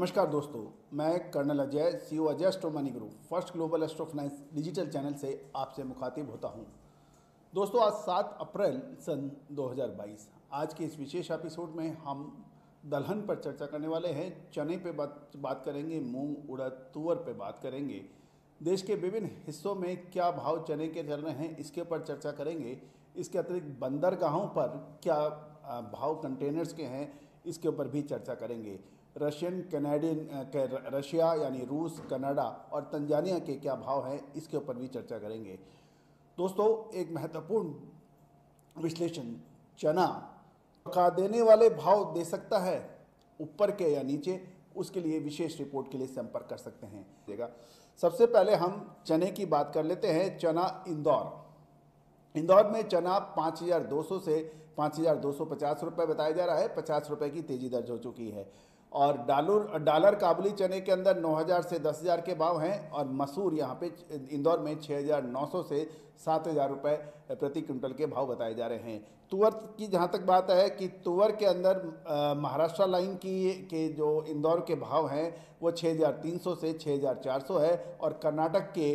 नमस्कार दोस्तों, मैं colonel Ajay, CEO Ajay astro money group first global astro finance digital channel से आपसे मुखातिब होता हूं। दोस्तों, आज 7 अप्रैल सन 2022। आज के इस विशेष एपिसोड में हम दलहन पर चर्चा करने वाले हैं। चने पे बात करेंगे, मूंग, उड़द, तुअर पे बात करेंगे। देश के विभिन्न हिस्सों में क्या भाव चने के चल रहे हैं, इसके ऊपर चर्चा करेंगे। इसके अतिरिक्त बंदरगाहों पर क्या भाव कंटेनर्स के हैं, इसके ऊपर भी चर्चा करेंगे। रशिया यानी रूस, कनाडा और तंजानिया के क्या भाव हैं, इसके ऊपर भी चर्चा करेंगे। दोस्तों, एक महत्वपूर्ण विश्लेषण, चना का देने वाले भाव दे सकता है ऊपर के या नीचे, उसके लिए विशेष रिपोर्ट के लिए संपर्क कर सकते हैं। देगा सबसे पहले हम चने की बात कर लेते हैं। चना इंदौर में चना 5200 से 5250 रुपये बताया जा रहा है। 50 रुपये की तेजी दर्ज हो चुकी है। और डॉलर काबुली चने के अंदर 9000 से 10000 के भाव हैं। और मसूर यहाँ पे इंदौर में 6900 से 7000 रुपये प्रति क्विंटल के भाव बताए जा रहे हैं। तुअर की जहाँ तक बात है कि तुअर के अंदर महाराष्ट्र लाइन के जो इंदौर के भाव हैं वो 6300 से 6400 है। और कर्नाटक के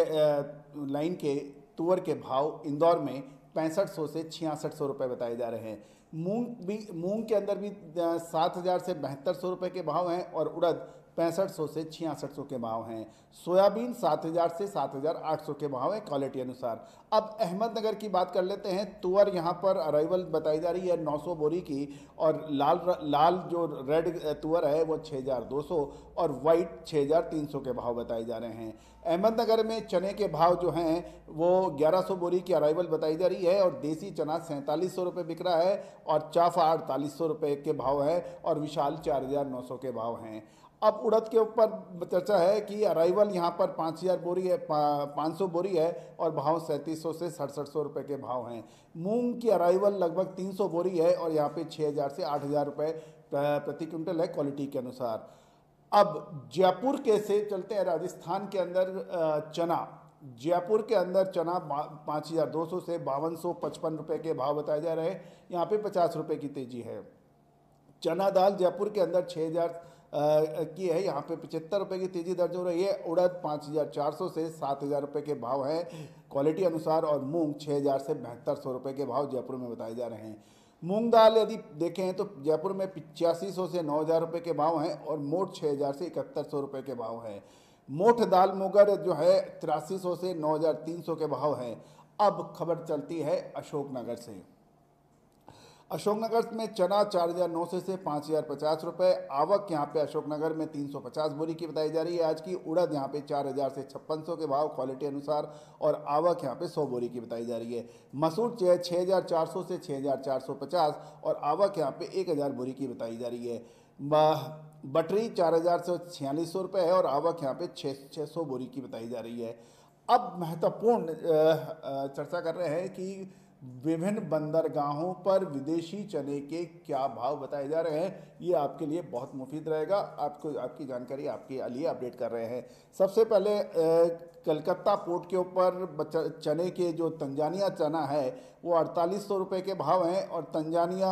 लाइन के तुअर के भाव इंदौर में 6500 से 6600 रुपये बताए जा रहे हैं। मूंग के अंदर भी 7000 से 7200 रुपये के भाव हैं। और उड़द 6500 से 6600 के भाव हैं। सोयाबीन 7000 से 7800 के भाव हैं क्वालिटी अनुसार। अब अहमदनगर की बात कर लेते हैं। तुअर यहाँ पर अराइवल बताई जा रही है 900 बोरी की। और लाल जो रेड तुअर है वो 6200 और वाइट 6300 के भाव बताए जा रहे हैं। अहमदनगर में चने के भाव जो हैं वो 1100 बोरी की अराइवल बताई जा रही है। और देसी चना 4700 रुपये बिक रहा है। और चाफा 4800 रुपये के भाव है। और विशाल 4900 के भाव हैं। अब उड़द के ऊपर चर्चा है कि अराइवल यहाँ पर 5000 बोरी है, 500 बोरी है। और भाव 3700 से 6700 रुपये के भाव हैं। मूंग की अराइवल लगभग 300 बोरी है। और यहाँ पे 6000 से 8000 रुपये प्रति क्विंटल है क्वालिटी के अनुसार। अब जयपुर के से चलते हैं। राजस्थान के अंदर जयपुर के अंदर चना 5200 से 5255 रुपये के भाव बताए जा रहे हैं। यहाँ पे 50 रुपये की तेजी है। चना दाल जयपुर के अंदर 6000 की है। यहाँ पे 75 रुपये की तेजी दर्ज हो रही है। उड़द 5400 से 7000 रुपये के भाव हैं क्वालिटी अनुसार। और मूंग 6000 से 7200 रुपये के भाव जयपुर में बताए जा रहे हैं। मूंग दाल यदि देखें तो जयपुर में 8500 से 9000 रुपये के भाव हैं। और मोठ 6000 से 7100 रुपये के भाव हैं। मोठ दाल मोगर जो है 8300 से 9300 के भाव हैं। अब खबर चलती है अशोकनगर से। अशोकनगर में चना 4900 से 5050 रुपये आवक यहाँ पे अशोकनगर में 350 बोरी की बताई जा रही है आज की। उड़द यहाँ पे 4000 से 5600 के भाव क्वालिटी अनुसार। और आवक यहाँ पे 100 बोरी की बताई जा रही है। मसूर 6400 से 6450 और आवक यहाँ पे 1000 बोरी की बताई जा रही है। बटरी 4000 से 4600 रुपये है। और आवक यहाँ पे 600 बोरी की बताई जा रही है। अब महत्वपूर्ण चर्चा कर रहे हैं कि विभिन्न बंदरगाहों पर विदेशी चने के क्या भाव बताए जा रहे हैं। ये आपके लिए बहुत मुफीद रहेगा। आपकी जानकारी आपके लिए अपडेट कर रहे हैं। सबसे पहले कलकत्ता पोर्ट के ऊपर चने के जो तंजानिया चना है वो 4800 रुपये के भाव हैं। और तंजानिया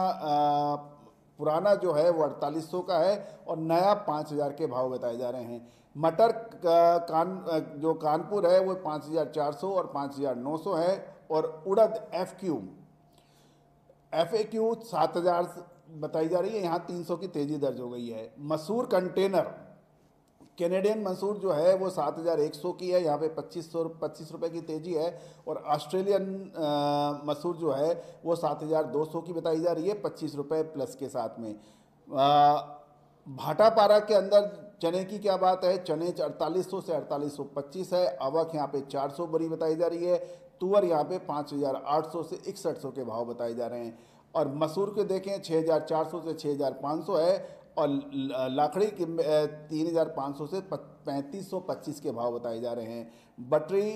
पुराना जो है वो 4800 का है। और नया 5000 के भाव बताए जा रहे हैं। मटर जो कानपुर है वो 5400 और 5900 है। और उड़द FAQ 7000 बताई जा रही है। यहाँ 300 की तेजी दर्ज हो गई है। मसूर कंटेनर कैनेडियन मसूर जो है वो 7100 की है। यहाँ पे 25 रुपये की तेजी है। और ऑस्ट्रेलियन मसूर जो है वो 7200 की बताई जा रही है, 25 रुपये प्लस के साथ में। भाटापारा के अंदर चने की क्या बात है। चने 4800 से 4825 है। आवक यहाँ पे 400 बोरी बताई जा रही है। तुअर यहाँ पे 5800 से 6100 के भाव बताए जा रहे हैं। और मसूर के देखें 6400 से 6500 है। और लाखड़ी के 3500 से 3525 के भाव बताए जा रहे हैं। बटरी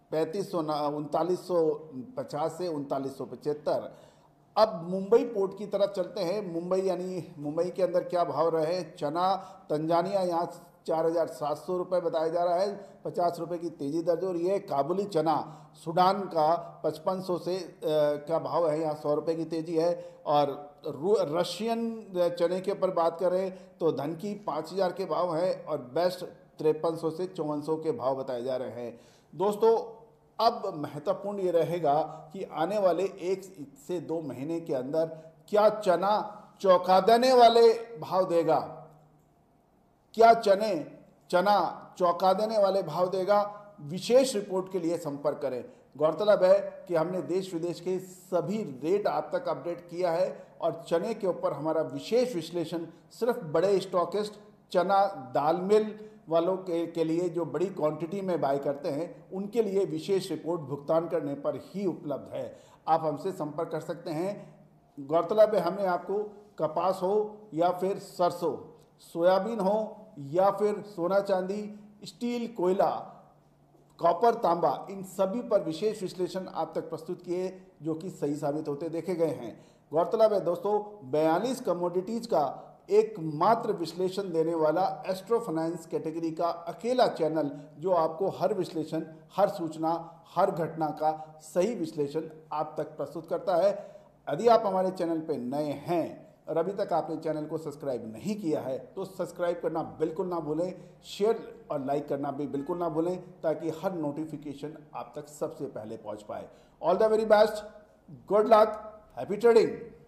3950 से 3975। अब मुंबई पोर्ट की तरफ चलते हैं। मुंबई के अंदर क्या भाव रहे। चना तंजानिया यहाँ 4,700 रुपये बताया जा रहा है, 50 रुपये की तेज़ी दर्ज हो रही है। काबुली चना सूडान का 5500 से का भाव है, यहाँ 100 रुपये की तेज़ी है। और रशियन चने के ऊपर बात करें तो धन की 5000 के भाव है और बेस्ट 5300 से 5400 के भाव बताए जा रहे हैं। दोस्तों अब महत्वपूर्ण ये रहेगा कि आने वाले 1 से 2 महीने के अंदर क्या चना चौंका देने वाले भाव देगा, क्या चना चौंका देने वाले भाव देगा। विशेष रिपोर्ट के लिए संपर्क करें। गौरतलब है कि हमने देश विदेश के सभी रेट आप तक अपडेट किया है और चने के ऊपर हमारा विशेष विश्लेषण सिर्फ बड़े स्टॉकिस्ट, चना दाल मिल वालों के लिए जो बड़ी क्वांटिटी में बाय करते हैं उनके लिए विशेष रिपोर्ट भुगतान करने पर ही उपलब्ध है। आप हमसे संपर्क कर सकते हैं। गौरतलब है हमने आपको कपास हो या फिर सरसों, सोयाबीन हो या फिर सोना चांदी, स्टील, कोयला, कॉपर, तांबा, इन सभी पर विशेष विश्लेषण आप तक प्रस्तुत किए जो कि सही साबित होते देखे गए हैं। गौरतलब है दोस्तों 42 कमोडिटीज का एकमात्र विश्लेषण देने वाला एस्ट्रो फाइनेंस कैटेगरी का अकेला चैनल जो आपको हर विश्लेषण, हर सूचना, हर घटना का सही विश्लेषण आप तक प्रस्तुत करता है। यदि आप हमारे चैनल पर नए हैं और अभी तक आपने चैनल को सब्सक्राइब नहीं किया है तो सब्सक्राइब करना बिल्कुल ना भूलें, शेयर और लाइक करना भी बिल्कुल ना भूलें ताकि हर नोटिफिकेशन आप तक सबसे पहले पहुंच पाए। All the very best, good luck, happy trading.